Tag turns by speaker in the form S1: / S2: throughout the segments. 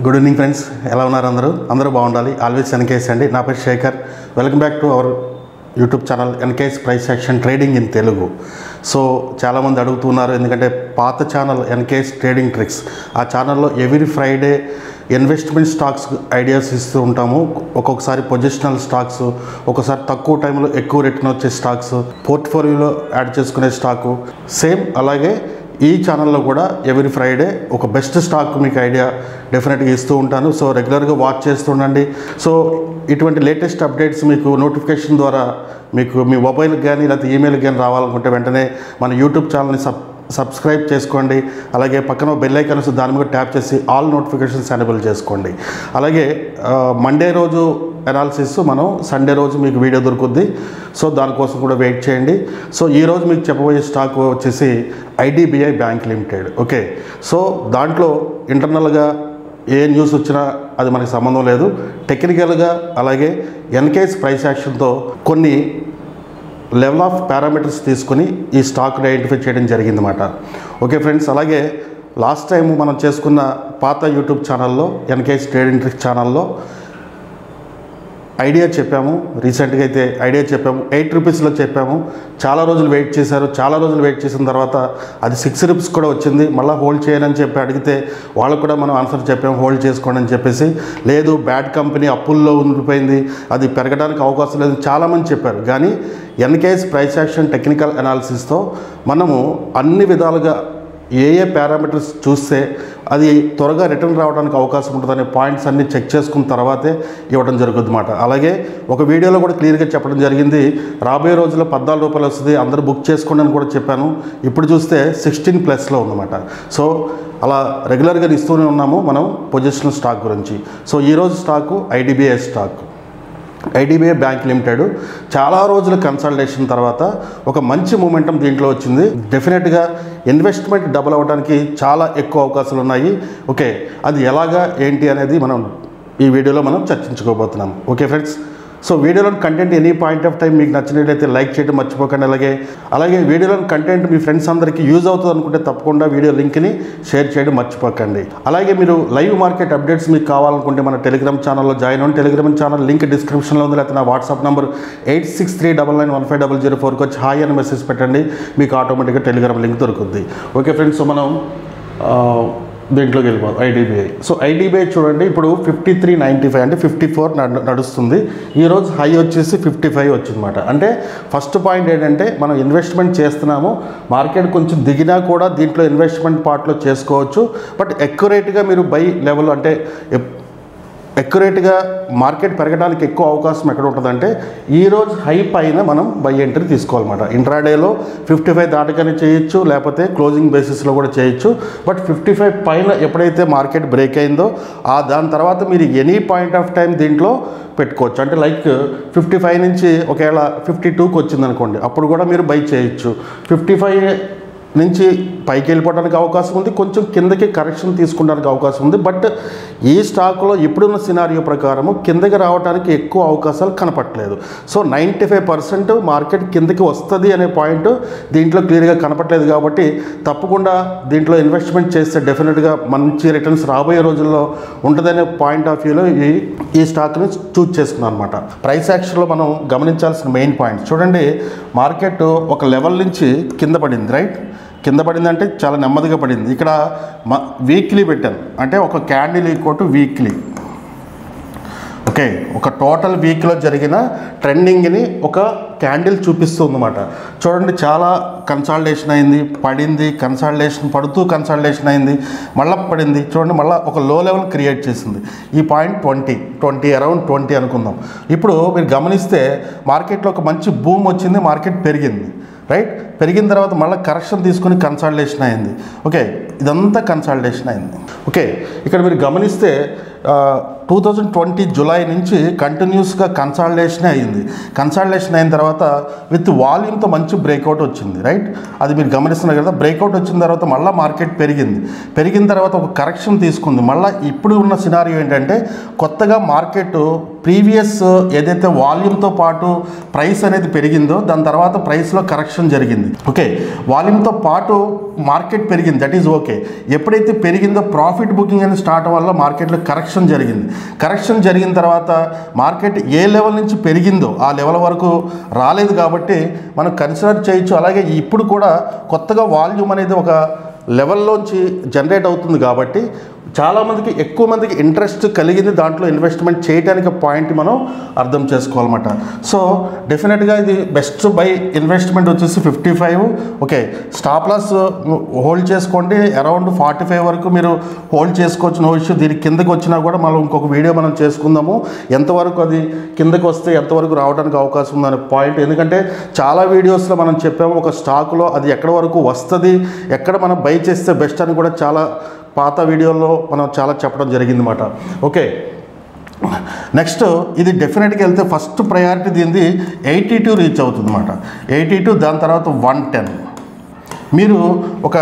S1: Good evening friends, ఎలా ఉన్నారు? అందరూ బాగుండాలి. ఆల్వేస్ ఎన్కేఎస్ అండి. నా పేరు Shekhar. Welcome back to our YouTube channel NKS price action trading in Telugu. So చాలామంది అడుగుతున్నారు, ఎందుకంటే పాత ఛానల్ ఎన్కేఎస్ ట్రేడింగ్ ట్రిక్స్, ఆ ఛానల్లో every Friday investment stocks ideas ఇస్తూ ఉంటాము. ఒక్కొక్కసారి పొజిషనల్ స్టాక్స్, ఒకసారి తక్కువ టైంలో ఎక్కువ రిటర్న్ వచ్చే స్టాక్స్, పోర్ట్ఫోలియోలో యాడ్ చేసుకునే స్టాకు సేమ్. అలాగే ఈ ఛానల్లో కూడా ఎవ్రీ ఫ్రైడే ఒక బెస్ట్ స్టాక్ మీకు ఐడియా డెఫినెట్గా ఇస్తూ ఉంటాను. సో రెగ్యులర్గా వాచ్ చేస్తుండండి. సో ఇటువంటి లేటెస్ట్ అప్డేట్స్ మీకు నోటిఫికేషన్ ద్వారా మీకు మీ మొబైల్కి కానీ లేకపోతే ఈమెయిల్కి కానీ రావాలనుకుంటే వెంటనే మన యూట్యూబ్ ఛానల్ని సబ్స్క్రైబ్ చేసుకోండి. అలాగే పక్కన బెల్ ఐకాన్ వస్తుంది, దాని మీద ట్యాప్ చేసి ఆల్ నోటిఫికేషన్స్ ఎనేబుల్ చేసుకోండి. అలాగే మండే రోజు అనాలిసిస్ మనం సండే రోజు మీకు వీడియో దొరుకుద్ది. సో దానికోసం కూడా వెయిట్ చేయండి. సో ఈరోజు మీకు చెప్పబోయే స్టాక్ వచ్చేసి IDBI bank limited. Okay, so దాంట్లో ఇంటర్నల్గా ఏ న్యూస్ వచ్చినా అది మనకి సంబంధం లేదు. టెక్నికల్గా అలాగే ఎన్కేఎస్ ప్రైస్ యాక్షన్తో కొన్ని లెవెల్ ఆఫ్ పారామీటర్స్ తీసుకుని ఈ స్టాక్ని ఐడెంటిఫై చేయడం జరిగిందన్నమాట. ఓకే ఫ్రెండ్స్, అలాగే లాస్ట్ టైం మనం చేసుకున్న పాత యూట్యూబ్ ఛానల్లో ఎన్కేఎస్ ట్రేడింగ్ ట్రిక్స్ ఛానల్లో ఐడియా చెప్పాము. రీసెంట్గా అయితే ఐడియా చెప్పాము, 8 రూపీస్లో చెప్పాము. చాలా రోజులు వెయిట్ చేశారు. చాలా రోజులు వెయిట్ చేసిన తర్వాత అది 6 రూపీస్ కూడా వచ్చింది. మళ్ళీ హోల్డ్ చేయనని చెప్పి అడిగితే వాళ్ళకు కూడా మనం ఆన్సర్ చెప్పాము, హోల్డ్ చేసుకోండి అని చెప్పేసి. లేదు, బ్యాడ్ కంపెనీ, అప్పుల్లో ఉండిపోయింది, అది పెరగడానికి అవకాశం లేదు చాలామంది చెప్పారు. కానీ ఎన్కేఎస్ ప్రైస్ యాక్షన్ టెక్నికల్ అనాలిసిస్తో మనము అన్ని విధాలుగా ఏ పారామీటర్స్ చూస్తే అది త్వరగా రిటర్న్ రావడానికి అవకాశం ఉంటుందనే పాయింట్స్ అన్నీ చెక్ చేసుకున్న తర్వాతే ఇవ్వడం జరుగుతుంది అన్నమాట. అలాగే ఒక వీడియోలో కూడా క్లియర్గా చెప్పడం జరిగింది, రాబోయే రోజుల్లో 14 రూపాయలు వస్తుంది, అందరూ బుక్ చేసుకోండి అని కూడా చెప్పాను. ఇప్పుడు చూస్తే 16+ ఉందన్నమాట. సో అలా రెగ్యులర్గా ఇస్తూనే ఉన్నాము మనం పొజిషనల్ స్టాక్ గురించి. సో ఈరోజు stock IDBI stock, IDBI bank limited. చాలా రోజుల కన్సల్టేషన్ తర్వాత ఒక మంచి మూమెంటం దీంట్లో వచ్చింది. డెఫినెట్గా ఇన్వెస్ట్మెంట్ డబుల్ అవ్వడానికి చాలా ఎక్కువ అవకాశాలు ఉన్నాయి. ఓకే, అది ఎలాగా ఏంటి అనేది మనం ఈ వీడియోలో మనం చర్చించుకోబోతున్నాం. ఓకే ఫ్రెండ్స్, సో వీడియోలోని content any point of time మీకు నచ్చినట్లయితే లైక్ చేయడం మర్చిపోకండి. అలాగే వీడియోలోని కంటెంట్ మీ ఫ్రెండ్స్ అందరికీ యూజ్ అవుతుంది అనుకుంటే తప్పకుండా వీడియో లింక్ని షేర్ చేయడం మర్చిపోకండి. అలాగే మీరు లైవ్ మార్కెట్ అప్డేట్స్ మీకు కావాలనుకుంటే మన టెలిగ్రామ్ ఛానల్లో జాయిన్ అవ్వండి. టెలిగ్రామ్ ఛానల్ లింక్ డిస్క్రిప్షన్లో ఉంది, లేకపోతే నా వాట్సాప్ నెంబర్ 8639915004కి వచ్చి హాయ్ అని మెసేజ్ పెట్టండి, మీకు ఆటోమేటిక్గా టెలిగ్రామ్ లింక్ దొరుకుద్ది. ఓకే ఫ్రెండ్స్, సో మనం దీంట్లోకి వెళ్ళిపోతాం. ఐడిబిఐ. సో ఐడిబిఐ చూడండి, ఇప్పుడు 53.95 అంటే 54 నడుస్తుంది. ఈరోజు హై వచ్చేసి 55 వచ్చిందన్నమాట. అంటే ఫస్ట్ పాయింట్ ఏంటంటే మనం ఇన్వెస్ట్మెంట్ చేస్తున్నాము, మార్కెట్ కొంచెం దిగినా కూడా దీంట్లో ఇన్వెస్ట్మెంట్ పార్ట్లో చేసుకోవచ్చు. బట్ ఎక్యురేట్గా మీరు బై లెవెల్ అంటే ఎక్యురేట్గా మార్కెట్ పెరగడానికి ఎక్కువ అవకాశం ఎక్కడ ఉంటుందంటే ఈరోజు హై పైన మనం బై ఎంట్రీ తీసుకోవాలన్నమాట. ఇంట్రాడేలో 55 దాటగానే చేయొచ్చు, లేకపోతే క్లోజింగ్ బేసిస్లో కూడా చేయొచ్చు. బట్ 55 పైన ఎప్పుడైతే మార్కెట్ బ్రేక్ అయిందో దాని తర్వాత మీరు ఎనీ పాయింట్ ఆఫ్ టైం దీంట్లో పెట్టుకోవచ్చు. అంటే లైక్ 55 నుంచి ఒకవేళ 52కి వచ్చిందనుకోండి, అప్పుడు కూడా మీరు బై చేయొచ్చు. 55 నుంచి పైకి వెళ్ళిపోవడానికి అవకాశం ఉంది, కొంచెం కిందకి కరెక్షన్ తీసుకోవడానికి అవకాశం ఉంది. బట్ ఈ స్టాక్లో ఇప్పుడున్న సినారియో ప్రకారము కిందకి రావడానికి ఎక్కువ అవకాశాలు కనపట్లేదు. సో 95% మార్కెట్ కిందకి వస్తుంది అనే పాయింట్ దీంట్లో క్లియర్గా కనపట్లేదు. కాబట్టి తప్పకుండా దీంట్లో ఇన్వెస్ట్మెంట్ చేస్తే డెఫినెట్గా మంచి రిటర్న్స్ రాబోయే రోజుల్లో ఉంటుందనే పాయింట్ ఆఫ్ వ్యూలో ఈ స్టాక్ని చూజ్ చేసుకున్నాను అనమాట. ప్రైస్ యాక్షన్లో మనం గమనించాల్సిన మెయిన్ పాయింట్ చూడండి, మార్కెట్ ఒక లెవెల్ నుంచి కింద పడింది, రైట్? కింద పడిందంటే చాలా నెమ్మదిగా పడింది. ఇక్కడ వీక్లీ పెట్టాను, అంటే ఒక candle equal to weekly. Okay, ఒక టోటల్ వీక్లో జరిగిన ట్రెండింగ్ని ఒక క్యాండిల్ చూపిస్తుందన్నమాట. చూడండి, చాలా కన్సాలిడేషన్ అయింది, పడింది, కన్సాలిడేషన్ పడుతూ కన్సాలిడేషన్ అయింది, మళ్ళీ పడింది. చూడండి, మళ్ళీ ఒక లో లెవెల్ క్రియేట్ చేసింది. ఈ పాయింట్ 20 అరౌండ్ 20 అనుకుందాం. ఇప్పుడు మీరు గమనిస్తే మార్కెట్లో ఒక మంచి బూమ్ వచ్చింది, మార్కెట్ పెరిగింది, రైట్? పెరిగిన తర్వాత మళ్ళీ కరెక్షన్ తీసుకుని కన్సాలిడేషన్ అయింది. ఓకే, ఇదంతా కన్సాలిడేషన్ అయింది. ఓకే, ఇక్కడ మీరు గమనిస్తే 2020 జూలై నుంచి కంటిన్యూస్గా కన్సాలిడేషన్ అయింది. కన్సాలిడేషన్ అయిన తర్వాత విత్ వాల్యూమ్తో మంచి బ్రేక్అవుట్ వచ్చింది, రైట్? అది మీరు గమనిస్తున్నారు కదా. బ్రేక్అవుట్ వచ్చిన తర్వాత మళ్ళీ మార్కెట్ పెరిగిన తర్వాత ఒక కరెక్షన్ తీసుకుంది. మళ్ళీ ఇప్పుడు ఉన్న సినారియో ఏంటంటే కొత్తగా మార్కెట్ ప్రీవియస్ ఏదైతే వాల్యూమ్తో పాటు ప్రైస్ అనేది పెరిగిందో దాని తర్వాత ప్రైస్లో కరెక్షన్ జరిగింది. ఓకే, వాల్యూమ్తో పాటు మార్కెట్ పెరిగింది, దట్ ఈజ్ ఓకే. ఎప్పుడైతే పెరిగిందో ప్రాఫిట్ బుకింగ్ అనేది స్టార్ట్ వల్ల మార్కెట్లో కరెక్షన్ జరిగిన తర్వాత మార్కెట్ ఏ లెవెల్ నుంచి పెరిగిందో ఆ లెవెల్ వరకు రాలేదు కాబట్టి మనం కన్సిడర్ చేయొచ్చు. అలాగే ఇప్పుడు కూడా కొత్తగా వాల్యూమ్ అనేది ఒక లెవెల్లోంచి జనరేట్ అవుతుంది కాబట్టి చాలామందికి ఎక్కువ మందికి ఇంట్రెస్ట్ కలిగింది దాంట్లో ఇన్వెస్ట్మెంట్ చేయడానికి పాయింట్ మనం అర్థం చేసుకోవాలన్నమాట. సో డెఫినెట్గా ఇది బెస్ట్ బై ఇన్వెస్ట్మెంట్ వచ్చేసి 55. ఓకే, స్టాప్ లాస్ హోల్డ్ చేసుకోండి, అరౌండ్ 45 వరకు మీరు హోల్డ్ చేసుకోవచ్చు, నో ఇష్యూ. దీనికి కిందకి వచ్చినా కూడా మనం ఇంకొక వీడియో మనం చేసుకుందాము, ఎంతవరకు అది కిందకి వస్తే ఎంతవరకు రావడానికి అవకాశం ఉందనే పాయింట్. ఎందుకంటే చాలా వీడియోస్లో మనం చెప్పాము ఒక స్టాకులో అది ఎక్కడ వరకు వస్తుంది, ఎక్కడ మనం బై చేస్తే బెస్ట్ అని కూడా చాలా పాత వీడియోలో మనం చాలా చెప్పడం జరిగిందన్నమాట. ఓకే, నెక్స్ట్ ఇది డెఫినెట్గా వెళ్తే ఫస్ట్ ప్రయారిటీ దీనిది 82 రీచ్ అవుతుంది అన్నమాట. 82, దాని తర్వాత 110. మీరు ఒక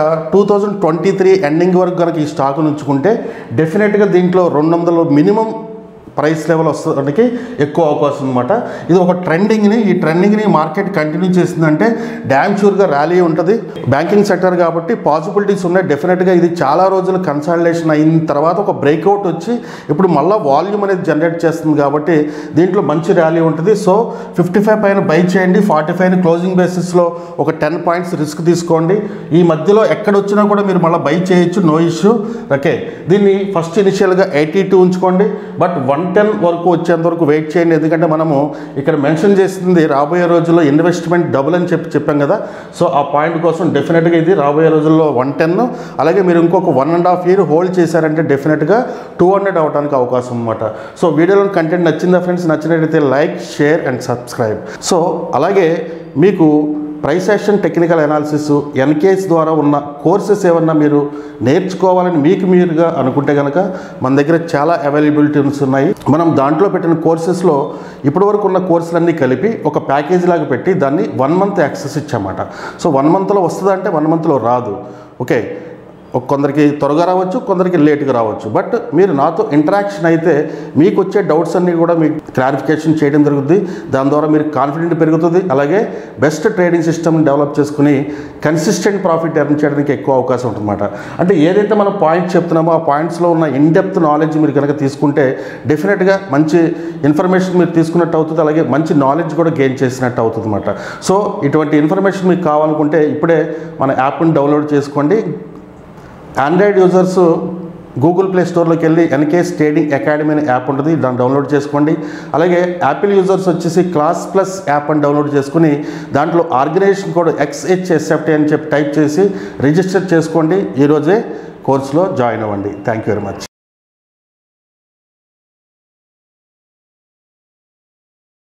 S1: 2023 ఎండింగ్ వరకు కనుక ఈ స్టాక్ ఉంచుకుంటే డెఫినెట్గా దీంట్లో 200 మినిమం ప్రైస్ లెవెల్ వస్తానికి ఎక్కువ అవకాశం అనమాట. ఇది ఒక ఈ ట్రెండింగ్ని మార్కెట్ కంటిన్యూ చేసిందంటే డ్యామ్ షూర్గా ర్యాలీ ఉంటుంది. బ్యాంకింగ్ సెక్టర్ కాబట్టి పాసిబిలిటీస్ ఉన్నాయి. డెఫినెట్గా ఇది చాలా రోజులు కన్సాలిడేషన్ అయిన తర్వాత ఒక బ్రేక్అవుట్ వచ్చి ఇప్పుడు మళ్ళీ వాల్యూమ్ అనేది జనరేట్ చేస్తుంది కాబట్టి దీంట్లో మంచి ర్యాలీ ఉంటుంది. సో 55 పైన బై చేయండి, 45 క్లోజింగ్ బేసిస్లో ఒక 10 పాయింట్స్ రిస్క్ తీసుకోండి. ఈ మధ్యలో ఎక్కడ వచ్చినా కూడా మీరు మళ్ళీ బై చేయొచ్చు, నో ఇష్యూ. ఓకే, దీన్ని ఫస్ట్ ఇనిషియల్గా 82 ఉంచుకోండి, బట్ 110 వరకు వచ్చేంత వరకు వెయిట్ చేయండి. ఎందుకంటే మనము ఇక్కడ మెన్షన్ చేసింది రాబోయే రోజుల్లో ఇన్వెస్ట్మెంట్ డబుల్ అని చెప్పాం కదా. సో ఆ పాయింట్ కోసం డెఫినెట్గా ఇది రాబోయే రోజుల్లో 110. అలాగే మీరు ఇంకొక 1.5 year హోల్డ్ చేశారంటే డెఫినెట్గా 200 అవడానికి అవకాశం అనమాట. సో వీడియోలో కంటెంట్ నచ్చిందా ఫ్రెండ్స్? నచ్చినట్లయితే like, share and subscribe. So అలాగే మీకు price action, technical analysis, NKS ద్వారా ఉన్న కోర్సెస్ ఏమన్నా మీరు నేర్చుకోవాలని మీరుగా అనుకుంటే కనుక మన దగ్గర చాలా అవైలబిలిటీస్ ఉన్నాయి. మనం దాంట్లో పెట్టిన కోర్సెస్లో ఇప్పటివరకు ఉన్న కోర్సులన్నీ కలిపి ఒక ప్యాకేజ్ లాగా పెట్టి దాన్ని 1 month యాక్సెస్ ఇచ్చామాట. సో 1 monthలో వస్తుందంటే 1 monthలో రాదు. ఓకే, కొందరికి త్వరగా రావచ్చు, కొందరికి లేట్గా రావచ్చు. బట్ మీరు నాతో ఇంటరాక్షన్ అయితే మీకు వచ్చే డౌట్స్ అన్నీ కూడా మీకు క్లారిఫికేషన్ చేయడం జరుగుతుంది. దాని ద్వారా మీరు కాన్ఫిడెంట్ పెరుగుతుంది. అలాగే బెస్ట్ ట్రేడింగ్ సిస్టమ్ని డెవలప్ చేసుకుని కన్సిస్టెంట్ ప్రాఫిట్ ఎర్న్ చేయడానికి ఎక్కువ అవకాశం ఉంటుందన్నమాట. అంటే ఏదైతే మనం పాయింట్స్ చెప్తున్నామో ఆ పాయింట్స్లో ఉన్న ఇన్డెప్త్ నాలెడ్జ్ మీరు కనుక తీసుకుంటే డెఫినెట్గా మంచి ఇన్ఫర్మేషన్ మీరు తీసుకున్నట్టు అవుతుంది. అలాగే మంచి నాలెడ్జ్ కూడా గెయిన్ చేసినట్టు అవుతుంది అన్నమాట. సో ఇటువంటి ఇన్ఫర్మేషన్ మీకు కావాలనుకుంటే ఇప్పుడే మన యాప్ని డౌన్లోడ్ చేసుకోండి. ఆండ్రాయిడ్ యూజర్స్ గూగుల్ ప్లే స్టోర్లోకి వెళ్ళి ఎన్కేఎస్ ట్రేడింగ్ అకాడమీ అనే యాప్ ఉంటుంది, దాన్ని డౌన్లోడ్ చేసుకోండి. అలాగే యాపిల్ యూజర్స్ వచ్చేసి క్లాస్ ప్లస్ యాప్ అని డౌన్లోడ్ చేసుకుని దాంట్లో ఆర్గనైజేషన్ కోడ్ XHSFT అని చెప్పి టైప్ చేసి రిజిస్టర్ చేసుకోండి. ఈరోజే కోర్సులో జాయిన్ అవ్వండి. Thank you very much.